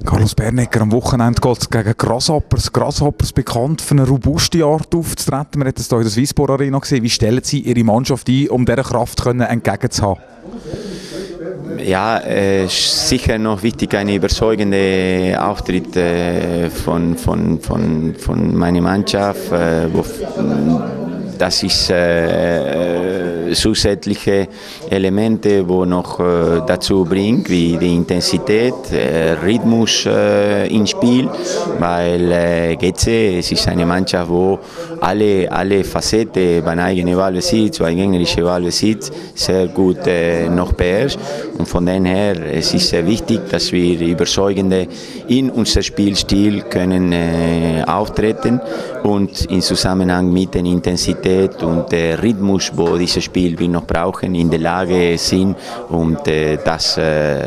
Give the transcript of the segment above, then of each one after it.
Carlos Bernecker, am Wochenende geht es gegen Grasshoppers. Grasshoppers bekannt für eine robuste Art aufzutreten. Wir haben es hier in der Swisspor Arena gesehen. Wie stellen Sie Ihre Mannschaft ein, um dieser Kraft entgegenzuhaben? Ja, sicher noch wichtig, eine überzeugende Auftritt von meiner Mannschaft. Das ist zusätzliche Elemente, wo noch dazu bringt, wie die Intensität, Rhythmus ins Spiel, weil GC es ist eine Mannschaft, wo alle Facetten beim eigenen Ballbesitz, beim gegnerischen Ballbesitz sehr gut noch beherrscht. Und von daher es ist sehr wichtig, dass wir überzeugende in unser Spielstil können auftreten und in Zusammenhang mit der Intensität und der Rhythmus, wo dieses Spiel wir noch brauchen, in der Lage sind, um das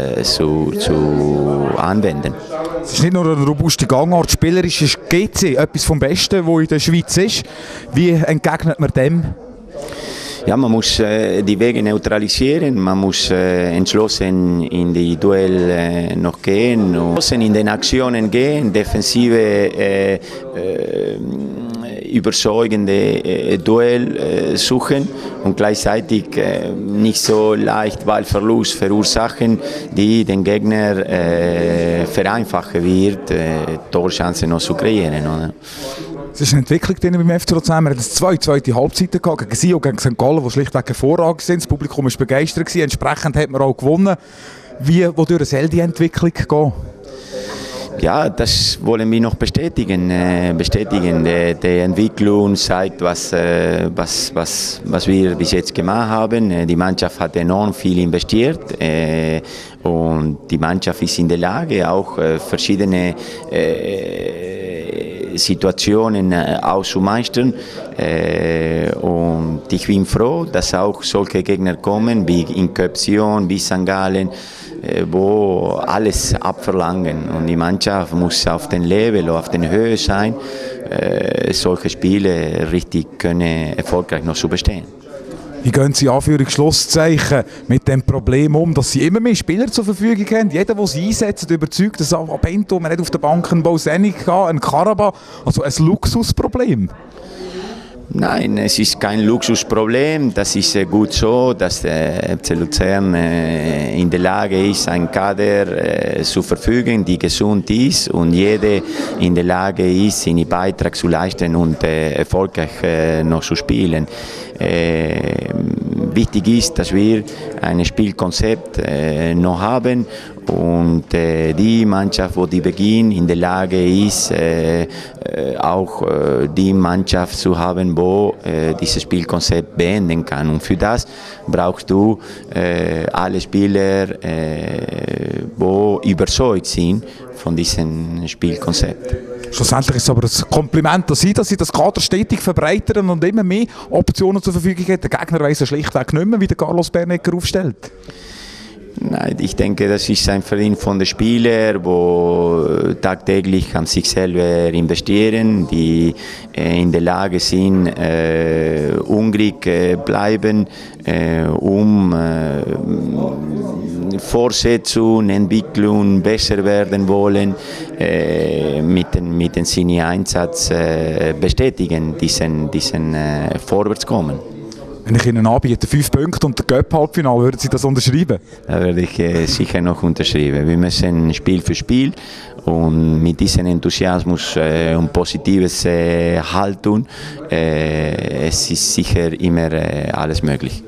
zu anwenden. Es ist nicht nur eine robuste Gangart, spielerisch ist GC etwas vom Besten, was in der Schweiz ist. Wie entgegnet man dem? Ja, man muss die Wege neutralisieren, man muss entschlossen in die Duell noch gehen, entschlossen in den Aktionen gehen, defensive überzeugende Duell suchen und gleichzeitig nicht so leicht Ballverlust verursachen, die den Gegner vereinfachen wird, Torchancen noch zu kreieren. Oder? Es ist eine Entwicklung beim FC Luzern. Wir hatten eine zweite Halbzeit gehabt, gegen Sion, gegen St. Gallen, die schlichtweg hervorragend sind. Das Publikum war begeistert, entsprechend hat man auch gewonnen. Wodurch soll die Entwicklung gehen? Ja, das wollen wir noch bestätigen. Die Entwicklung zeigt, was wir bis jetzt gemacht haben. Die Mannschaft hat enorm viel investiert und die Mannschaft ist in der Lage, auch verschiedene Situationen auszumeistern. Und ich bin froh, dass auch solche Gegner kommen, wie in Köpsion, wie St. Gallen, wo alles abverlangen. Und die Mannschaft muss auf dem Level, auf der Höhe sein, solche Spiele richtig können erfolgreich noch zu bestehen. Wie gehen Sie Anführungs-Schlusszeichen mit dem Problem um, dass Sie immer mehr Spieler zur Verfügung haben? Jeder, der sie einsetzt, überzeugt, dass Bento, man hat auf der Bank einen Bausenig, einen Karaba, also ein Luxusproblem. Nein, es ist kein Luxusproblem. Das ist gut so, dass der FC Luzern in der Lage ist, einen Kader zu verfügen, die gesund ist und jeder in der Lage ist, seinen Beitrag zu leisten und erfolgreich noch zu spielen. Wichtig ist, dass wir ein Spielkonzept noch haben und die Mannschaft, die beginnt, in der Lage ist, auch die Mannschaft zu haben, wo dieses Spielkonzept beenden kann. Und für das brauchst du alle Spieler, die überzeugt sind von diesem Spielkonzept. Schlussendlich ist es aber ein Kompliment, dass Sie das Kader stetig verbreitern und immer mehr Optionen zur Verfügung haben. Der Gegner weiss schlichtweg nicht mehr, wie der Carlos Bernecker aufstellt. Nein, ich denke, das ist ein Verdienst von den Spielern, die tagtäglich an sich selber investieren, die in der Lage sind, hungrig bleiben, um Fortsetzung, Entwicklung, besser werden wollen, mit dem seinen Einsatz bestätigen, diesen Vorwärtskommen. Wenn ich Ihnen anbiete, 5 Punkte und der Cup-Halbfinale, würden Sie das unterschreiben? Da würde ich sicher noch unterschreiben. Wir müssen Spiel für Spiel und mit diesem Enthusiasmus und positives Haltung, es ist sicher immer alles möglich.